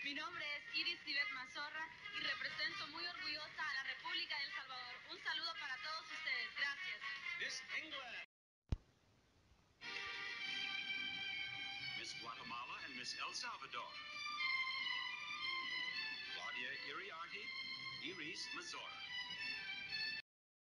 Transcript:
Mi nombre es Iris Tibet Mazorra y represento muy orgullosa a la República de El Salvador. Un saludo para todos ustedes. Gracias. Miss England, Miss Guatemala and Miss El Salvador. Claudia Iriarte, Iris Mazorra.